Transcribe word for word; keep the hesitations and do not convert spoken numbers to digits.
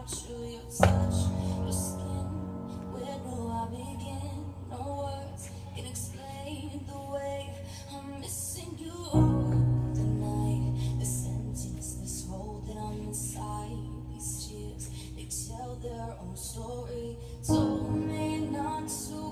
without you, your touch, your skin. Where do I begin? No words can explain the way I'm missing you. The night, this emptiness, this hole that I'm inside. These tears, they tell their own story. Told me not to